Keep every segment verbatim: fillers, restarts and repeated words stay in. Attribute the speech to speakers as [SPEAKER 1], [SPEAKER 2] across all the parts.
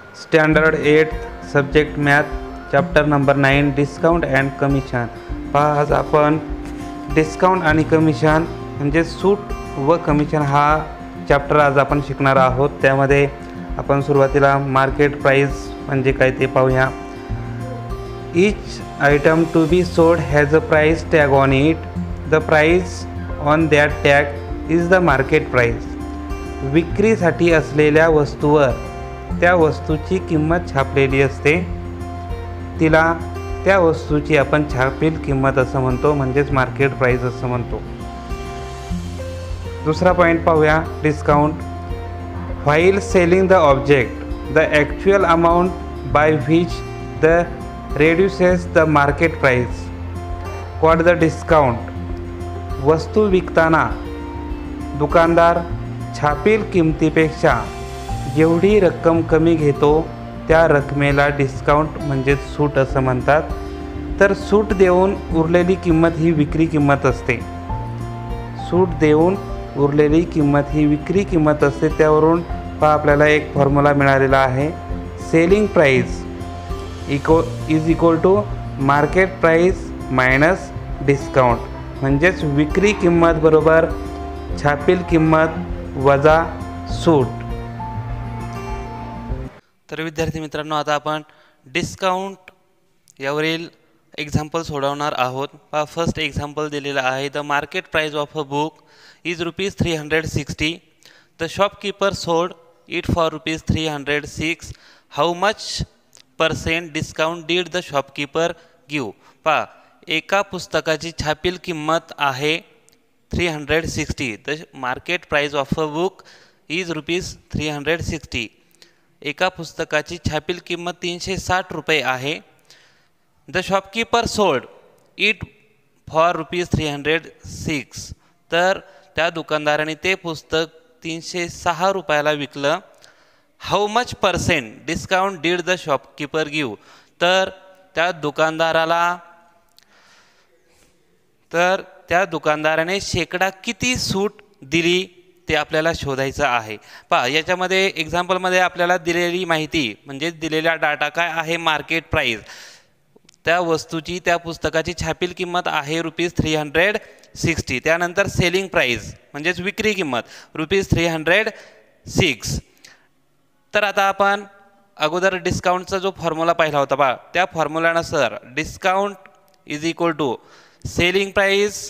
[SPEAKER 1] Standard eight subject math chapter number nine discount and commission. पहा आज आपण discount आणि कमिशन म्हणजे सूट व कमिशन हा चॅप्टर आज आपण शिकणार आहोत. त्यामध्ये आपण सुरुवातीला मार्केट प्राइस म्हणजे काय ते पाहूया. Each item to be sold has a price tag on it. The price on that tag is the market price. विक्रीसाठी असलेल्या वस्तूवर त्या वस्तूची किंमत छापलेली असते, तिला त्या वस्तूची आपण छापील किंमत असं म्हणतो, म्हणजेच मार्केट प्राइस असं म्हणतो. दुसरा पॉईंट पाहूया discount. While selling the object the actual amount by which the reduces the market price called the discount. वस्तू विकताना दुकानदार छापील किमतीपेक्षा जेवढी रक्कम कमी घेतो त्या रकमेला डिस्काउंट म्हणजे सूट असं म्हणतात. तर सूट देऊन उरलेली किंमत ही विक्री किंमत असते. सूट देऊन उरलेली किंमत ही विक्री किंमत असते. त्यावरून पहा आपल्याला एक फॉर्म्युला मिळालेला आहे. सेलिंग प्राईस इक्व is equal to market price minus discount. म्हणजेच विक्री किंमत बरोबर छापील किंमत वजा सूट. तर विद्यार्थी मित्रांनो, आता आपण डिस्काउंट यावरील एक्झाम्पल सोडवणार आहोत. पहा फर्स्ट एक्झाम्पल दिलेलं आहे. The market price of a book is rupees three hundred sixty. The shopkeeper sold it for rupees three hundred six. How much percent discount did the shopkeeper give. पहा एका पुस्तकाची छापील किंमत आहे three hundred sixty. The market price of a book is rupees three hundred sixty. एका पुस्तकाची छापील किंमत तीनशे साठ रुपये आहे. The shopkeeper sold it for rupees three hundred six. तर त्या दुकानदाराने ते पुस्तक तीनशे सहा रुपयाला विकलं. How much percent discount did the shopkeeper give. तर त्या दुकानदाराला तर त्या दुकानदाराने शेकडा किती सूट दिली ते आपल्याला शोधायचं आहे. पहा याच्यामध्ये एक्झाम्पलमध्ये आपल्याला दिलेली माहिती म्हणजे दिलेला डाटा काय आहे, मार्केट प्राइस. त्या वस्तूची त्या पुस्तकाची छापील किंमत आहे रुपीज थ्री हंड्रेड सिक्स्टी. त्यानंतर सेलिंग प्राइस म्हणजेच विक्री किंमत रुपीज थ्री हंड्रेड सिक्स. तर आता आपण अगोदर डिस्काउंटचा जो फॉर्म्युला पाहिला होता पहा, त्या फॉर्म्युलानुसार discount is equal to selling price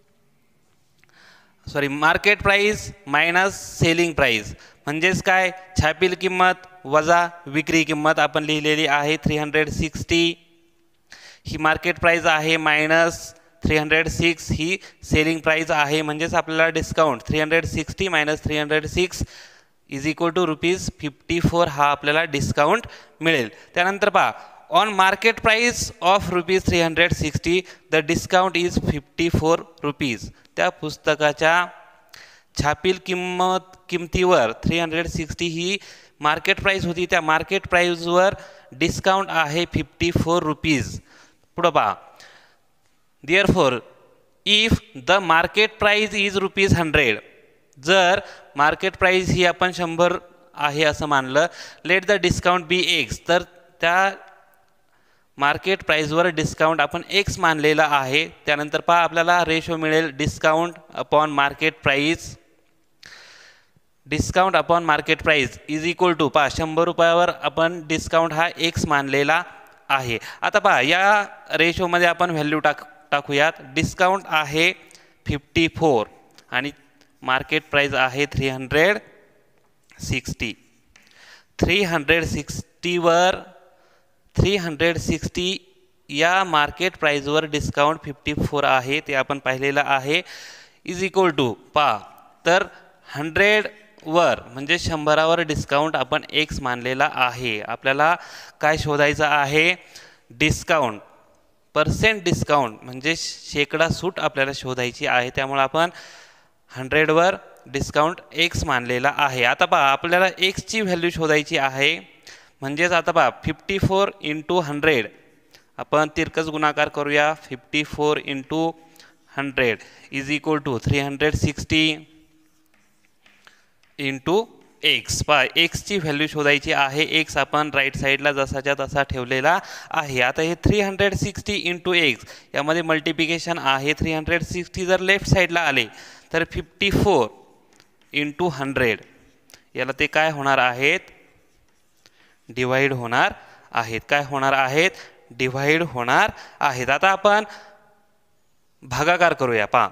[SPEAKER 1] sorry market price minus selling price. म्हणजेच काय, छापील किंमत वजा विक्री किंमत आपण लिहिलेली आहे थ्री हंड्रेड सिक्स्टी ही मार्केट प्राइस आहे, मायनस थ्री हंड्रेड सिक्स ही सेलिंग प्राइस आहे. म्हणजेच आपल्याला discount three hundred sixty minus three hundred six is equal to rupees fifty four हा आपल्याला डिस्काउंट मिळेल. त्यानंतर पहा on market price of rupees three hundred sixty the discount is fifty four rupees. त्या पुस्तकाच्या छापील किंमत किमतीवर थ्री हंड्रेड सिक्स्टी ही मार्केट प्राइस होती, त्या मार्केट प्राइसवर डिस्काउंट आहे फिफ्टी फोर रुपीज. पुढं पहा therefore if the market price is rupees hundred. जर मार्केट प्राइस ही आपण शंभर आहे असं मानलं, let the discount be X. तर त्या मार्केट प्राइसवर डिस्काउंट आपण एक्स मानलेला आहे. त्यानंतर पहा आपल्याला रेशो मिळेल discount upon market price. Discount upon market price is equal to पहा शंभर रुपयावर आपण डिस्काउंट हा एक्स मानलेला आहे. आता पहा या रेशोमध्ये आपण व्हॅल्यू टाक टाकूयात. डिस्काउंट आहे फिफ्टी फोर आणि मार्केट प्राइस आहे three hundred sixty. Three hundred सिक्स्टीवर थ्री हंड्रेड सिक्स्टी या मार्केट प्राइसवर डिस्काउंट फिफ्टी फोर आहे ते आपण पाहिलेलं आहे. इज इक्वल टू पहा तर हंड्रेडवर म्हणजे शंभरावर डिस्काउंट आपण एक्स मानलेला आहे. आपल्याला काय शोधायचं आहे, डिस्काउंट पर्सेंट डिस्काउंट म्हणजे शेकडा सूट आपल्याला शोधायची आहे. त्यामुळे आपण हंड्रेडवर डिस्काउंट एक्स मानलेला आहे. आता पहा आपल्याला एक्सची व्हॅल्यू शोधायची आहे. म्हणजेच आता पहा फिफ्टी फोर इंटू हंड्रेड आपण तिरकस गुणाकार करूया. Fifty four into hundred is equal to three hundred sixty into X पा एक्सची व्हॅल्यू शोधायची आहे. एक्स आपण राईट साईडला जसाच्या तसा ठेवलेला आहे. आता हे three hundred sixty into X यामध्ये मल्टिप्लिकेशन आहे. थ्री हंड्रेड सिक्स्टी जर लेफ्ट साईडला आले तर फिफ्टी फोर इंटू हंड्रेड याला ते काय होणार आहेत, डिवाइड होणार आहेत. काय होणार आहेत, डिवाइड होणार आहेत. आता आपण भागाकार करूया. पहा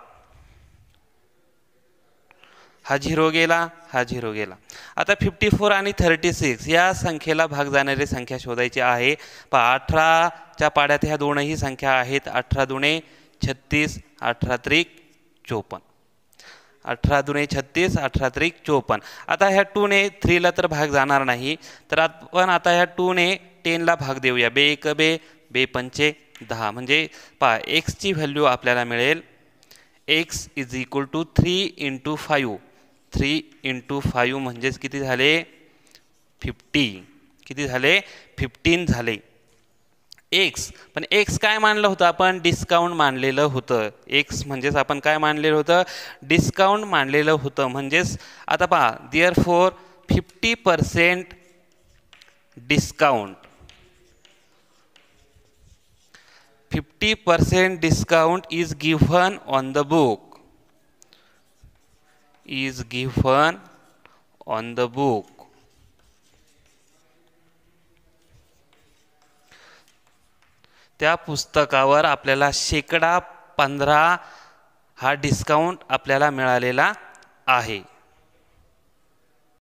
[SPEAKER 1] हा झिरो गेला, हा झिरो गेला. आता फिफ्टी फोर आणि थर्टी सिक्स या संख्येला भाग जाणारी संख्या शोधायची आहे. पहा अठराच्या पाड्यात ह्या दोनही संख्या आहेत. अठरा दुणे छत्तीस, अठरा त्रिक चोपन्न. अठरा दुणे छत्तीस, अठरा त्रिक चोपन्न. आता ह्या टूने थ्रीला तर भाग जाणार नाही, तर आपण आता ह्या टूने टेनला भाग देऊया. बे एक बे, बे पंचे दहा. म्हणजे पहा एक्सची व्हॅल्यू आपल्याला मिळेल X is equal to three into five. Three into five म्हणजेच किती झाले, फिफ्टी. किती झाले, फिफ्टीन झाले. एक्स पण एक्स काय मानलं होतं आपण, डिस्काउंट मानलेलं होतं. एक्स म्हणजेच आपण काय मानलेलं होतं, डिस्काउंट मानलेलं होतं. म्हणजेच आता पहा therefore fifty percent discount, fifty percent discount is given on the book, is given on the book. त्या पुस्तकावर आपल्याला शेकडा पंधरा हा डिस्काउंट आपल्याला मिळालेला आहे.